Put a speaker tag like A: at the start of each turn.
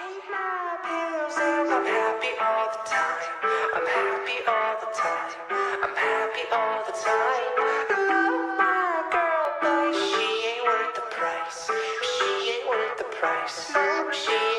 A: take my pills and I'm happy all the time. I'm happy all the time. I'm happy all the time. I love my girl, but she ain't worth the price. She ain't worth the price. No, she